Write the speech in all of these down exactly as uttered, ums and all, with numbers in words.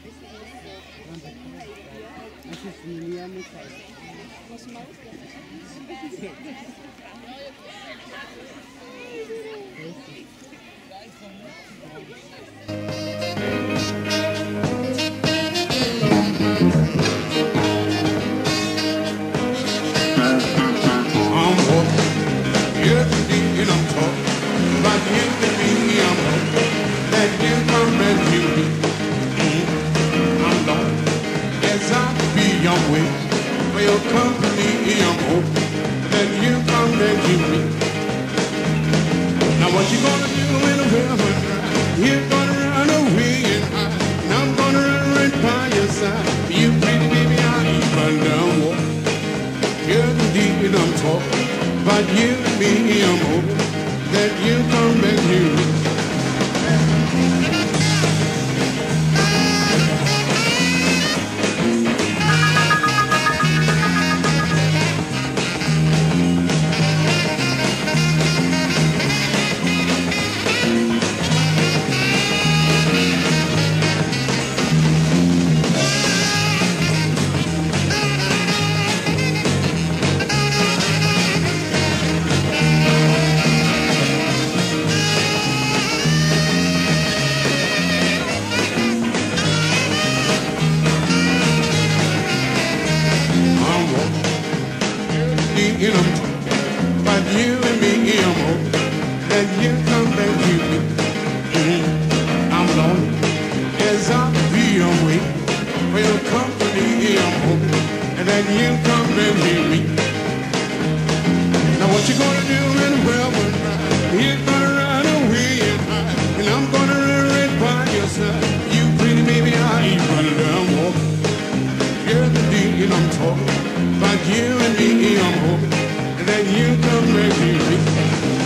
Así es, mi amiga me cae. I'm walking, you're the deep and I'm talking about you and me. I'm hoping that you come rescue me. Mm, I'm lost as I be your way for your company. I'm hoping that you come rescue me. Now what you gonna do in a river dry? You're gonna run away and hide, and I'm gonna run right by your side. You pretty baby, I'll even down walk. You're the deep and I'm talking about you and me. I'm hoping that you come back here. And I'm talking about you and me. I'm hoping that you come back to me. Mm-hmm. I'm lonely as I'll be away for your company. I'm hoping that you come back to me. Now what you gonna do in the weather ride? You're gonna run away and hide, and I'm gonna run right by your side. You pretty baby, I ain't running down walking. You're the D and I'm talking about you and me. I'm hoping that you come back to me.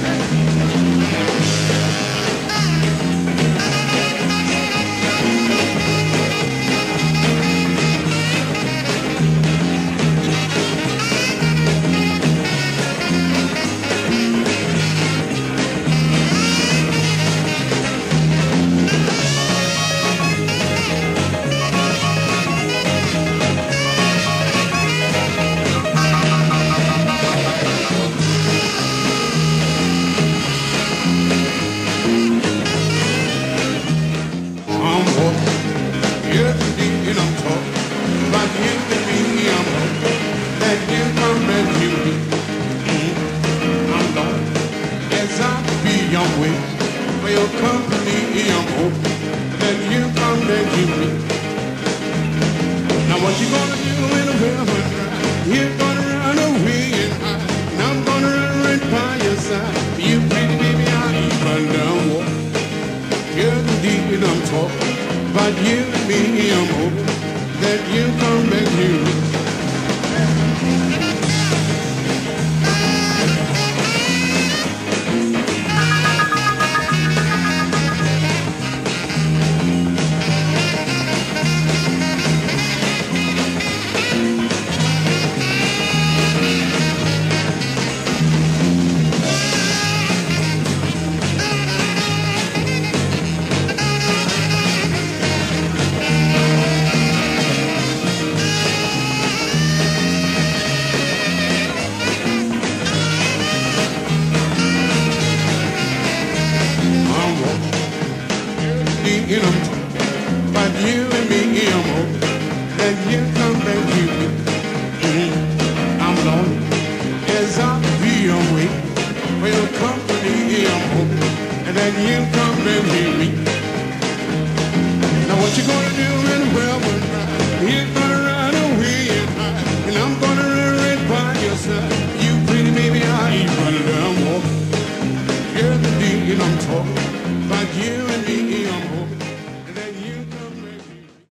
And I'm talking about you and me. I'm hoping that you come back to me. Mm, I'm lonely as I'll be your way for your company. I'm hoping that you come back to me. Now what you gonna do in the river dry? You're gonna run away and hide, and I'm gonna run right by your side. You pretty baby, I ain't run down walk. You're the deep and I'm talking about you and me. I'm hoping that you come back here. And I'm talking about you and me. I'm hoping that you come back to me. Mm-hmm. I'm lonely as I'll be away for your company. I'm hoping that you come back to me. Now what you gonna do in the weather?